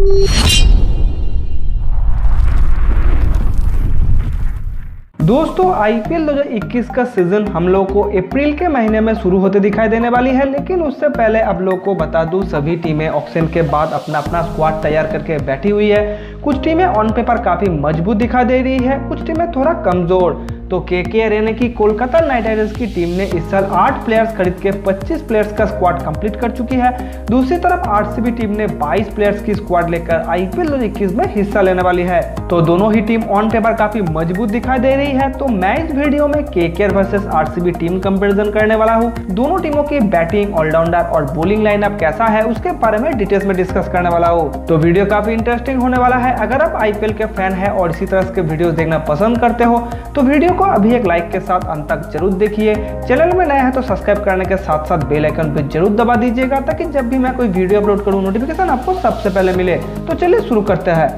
दोस्तों आईपीएल 2021 का सीजन हम लोग को अप्रैल के महीने में शुरू होते दिखाई देने वाली है, लेकिन उससे पहले आप लोग को बता दूं सभी टीमें ऑक्शन के बाद अपना अपना स्क्वाड तैयार करके बैठी हुई है। कुछ टीमें ऑन पेपर काफी मजबूत दिखाई दे रही है, कुछ टीमें थोड़ा कमजोर। तो केकेआर यानी कि कोलकाता नाइट राइडर्स की टीम ने इस साल 8 प्लेयर्स खरीद के 25 प्लेयर्स का स्क्वाड कंप्लीट कर चुकी है। दूसरी तरफ आरसीबी टीम ने 22 प्लेयर्स की स्क्वाड लेकर आईपीएल 2021 में हिस्सा लेने वाली है। तो दोनों ही टीम ऑन पेपर काफी मजबूत दिखाई दे रही है। तो मैं इस वीडियो में KKR versus RCB team comparison करने वाला हूँ। दोनों टीमों की बैटिंग, ऑलराउंडर और बॉलिंग लाइनअप कैसा है उसके बारे में डिटेल्स में डिस्कस करने वाला हूँ। तो वीडियो काफी इंटरेस्टिंग होने वाला है। अगर आप आईपीएल के फैन है और इसी तरह के वीडियो देखना पसंद करते हो तो वीडियो को अभी एक लाइक के साथ अंत तक जरूर देखिए। चैनल में नया है तो सब्सक्राइब करने के साथ साथ बेल आइकन भी जरूर दबा दीजिएगा ताकि जब भी मैं कोई वीडियो अपलोड करूं नोटिफिकेशन आपको सबसे पहले मिले। तो चलिए शुरू करते हैं।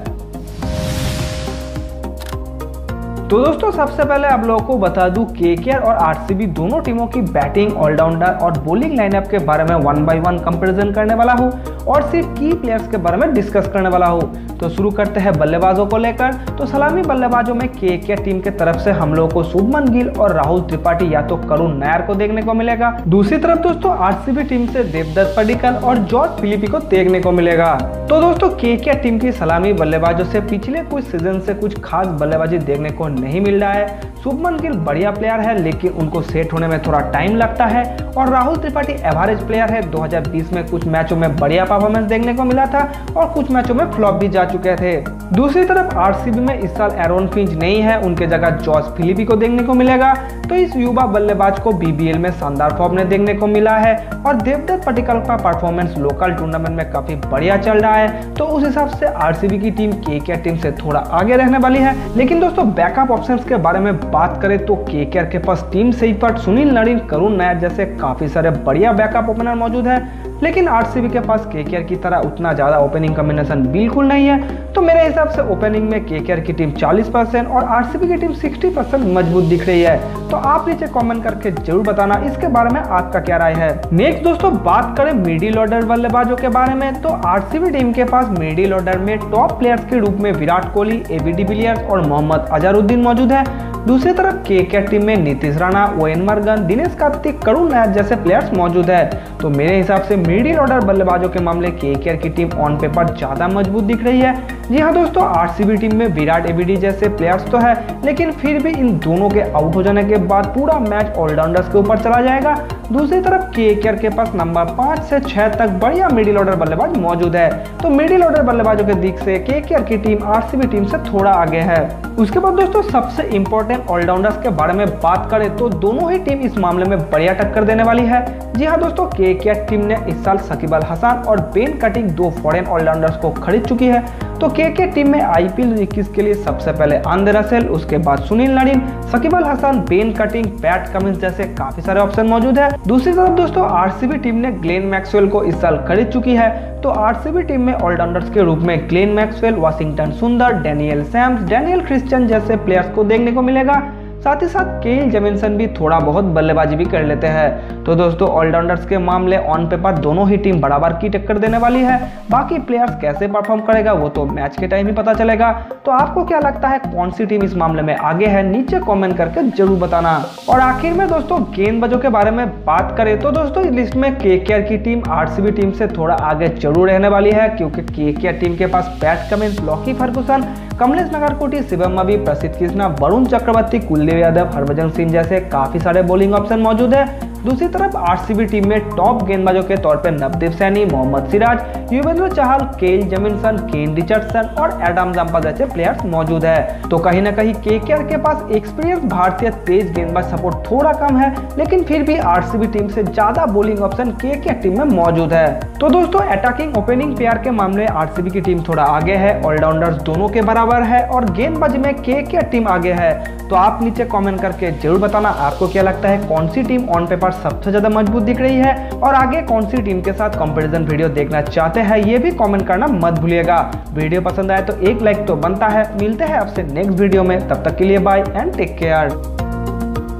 तो दोस्तों सबसे पहले आप लोगों को बता दूं केकेआर और आरसीबी दोनों टीमों की बैटिंग, ऑलराउंडर और बॉलिंग लाइनअप के बारे में 1 बाय 1 कंपैरिजन करने वाला हूं और सिर्फ की प्लेयर्स के बारे में डिस्कस करने वाला हूं। तो शुरू करते हैं बल्लेबाजों को लेकर। तो सलामी बल्लेबाजों में केकेआर टीम के तरफ से हम लोगों को शुभमन गिल और राहुल त्रिपाठी या तो करुण नायर को देखने को मिलेगा। दूसरी तरफ दोस्तों आरसीबी टीम से देवदत्त पडिक्कल और जॉर्ज फिलिपी को देखने को मिलेगा। तो दोस्तों केकेआर टीम की सलामी बल्लेबाजों से पिछले कुछ सीजन से कुछ खास बल्लेबाजी देखने को नहीं मिल रहा है। शुभमन गिल बढ़िया प्लेयर है लेकिन उनको सेट होने में थोड़ा टाइम लगता है और राहुल त्रिपाठी एवरेज प्लेयर है। 2020 में कुछ मैचों में बढ़िया परफॉर्मेंस देखने को मिला था और कुछ मैचों में फ्लॉप भी जा चुके थे। दूसरी तरफ आरसीबी में इस साल एरोन फिंच नहीं है, उनके जगह जॉर्ज फिलिपी को देखने को मिलेगा। तो इस युवा बल्लेबाज को बीबीएल में शानदार फॉर्म ने देखने को मिला है और देवदत्त पडिक्कल का परफॉर्मेंस लोकल टूर्नामेंट में काफी बढ़िया चल रहा है। तो उस हिसाब से आरसीबी की टीम केकेआर टीम से थोड़ा आगे रहने वाली है। लेकिन दोस्तों बैकअप ऑप्शंस के बारे में बात करें तो केकेआर के पास team Seifert, Sunil Narine, Karun Nair जैसे काफी सारे बढ़िया बैकअप ओपनर मौजूद है। लेकिन आरसीबी के पास केकेआर की तरह उतना ज्यादा ओपनिंग कॉम्बिनेशन बिल्कुल नहीं है। तो मेरे हिसाब से ओपनिंग में केकेआर की टीम 40% और आरसीबी की टीम 60% मजबूत दिख रही है। तो आप नीचे कमेंट करके जरूर बताना इसके बारे में आपका क्या राय है। नेक्स्ट दोस्तों बात करें मिडिल ऑर्डर बल्लेबाजों के बारे में तो आरसीबी टीम के पास मिडिल ऑर्डर में टॉप प्लेयर्स के रूप में विराट कोहली, एबी डिविलियर्स और मोहम्मद अजहरुद्दीन मौजूद है। दूसरी तरफ केकेआर टीम में नीतीश राणा, ओवेन मॉर्गन, दिनेश कार्तिक, करुण नायर जैसे प्लेयर्स मौजूद है। तो मेरे हिसाब से मिडिल ऑर्डर बल्लेबाजों के मामले केकेआर की टीम ऑन पेपर ज्यादा मजबूत दिख रही है। जी हाँ दोस्तों आरसीबी टीम में विराट, एबीडी जैसे प्लेयर्स तो है लेकिन फिर भी इन दोनों के आउट हो जाने के बाद पूरा मैच ऑलराउंडर्स के ऊपर चला जाएगा। दूसरी तरफ केकेआर के पास नंबर 5 से 6 तक बढ़िया मिडिल ऑर्डर बल्लेबाज मौजूद है। तो मिडिल ऑर्डर बल्लेबाजों के दिख से केकेआर की टीम आरसीबी टीम से थोड़ा आगे है। उसके बाद दोस्तों सबसे इंपॉर्टेंट ऑलराउंडर्स के बारे में बात करें तो दोनों ही टीम इस मामले में बढ़िया टक्कर देने वाली है। जी हाँ दोस्तों केकेआर टीम ने इस साल शकीब अल हसन और बेन कटिंग 2 फॉरेन ऑलराउंडर्स को खरीद चुकी है। तो केकेआर टीम में आईपीएल 2021 के लिए सबसे पहले आंद्रे रसेल, उसके बाद Sunil Narine, Shakib Al Hasan, Ben Cutting, Pat Cummins जैसे काफी सारे ऑप्शन मौजूद है। दूसरी तरफ दोस्तों आरसीबी टीम ने ग्लेन मैक्सवेल को इस साल खरीद चुकी है। तो आरसीबी टीम में ऑलराउंडर्स के रूप में Glenn Maxwell, Washington Sundar, Daniel Sams, Daniel Christian जैसे प्लेयर्स को देखने को मिलेगा। साथ ही साथ केल जेमिसन भी थोड़ा बहुत बल्लेबाजी भी कर लेते हैं। तो दोस्तों ऑलराउंडर्स के मामले ऑन पेपर दोनों ही टीम बराबर की टक्कर देने वाली है। बाकी प्लेयर्स कैसे परफॉर्म करेगा वो तो मैच के टाइम ही पता चलेगा। तो आपको क्या लगता है कौन सी टीम इस मामले में आगे है, नीचे कमेंट करके जरूर बताना। और आखिर में दोस्तों गेंदबाजों के बारे में बात करें तो दोस्तों इस लिस्ट में केकेआर की टीम आरसीबी टीम से थोड़ा आगे जरूर रहने वाली है क्योंकि केकेआर टीम के पास Pat Cummins, Lockie Ferguson, Kamlesh Nagarkoti, Shivam अभी, प्रसिद्ध कृष्णा, वरुण चक्रवर्ती, कुलदीप यादव, हरभजन सिंह जैसे काफी सारे बॉलिंग ऑप्शन मौजूद है। दूसरी तरफ आरसीबी टीम में टॉप गेंदबाजों के तौर पर Navdeep Saini, Mohammad Siraj, Yuzvendra Chahal, Kyle Jamieson, Kane Richardson और एडम जंपा जैसे प्लेयर्स मौजूद है। तो कहीं ना कहीं केकेआर के पास एक्सपीरियंस भारतीय तेज गेंदबाज सपोर्ट थोड़ा कम है लेकिन फिर भी आरसीबी टीम से ज्यादा बॉलिंग ऑप्शन केकेआर टीम में मौजूद है। तो दोस्तों अटैकिंग ओपनिंग पेयर के मामले आरसीबी की टीम थोड़ा आगे है, ऑलराउंडर्स दोनों के बराबर है और गेंदबाजी में केकेआर टीम आगे है। तो आप नीचे कमेंट करके जरूर बताना आपको क्या लगता है कौन सी टीम ऑन पेपर सबसे ज्यादा मजबूत दिख रही है और आगे कौन सी टीम के साथ कंपैरिजन वीडियो देखना चाहते हैं ये भी कमेंट करना मत भूलिएगा। वीडियो पसंद आए तो एक लाइक तो बनता है। मिलते हैं आपसे नेक्स्ट वीडियो में, तब तक के लिए बाय एंड टेक केयर।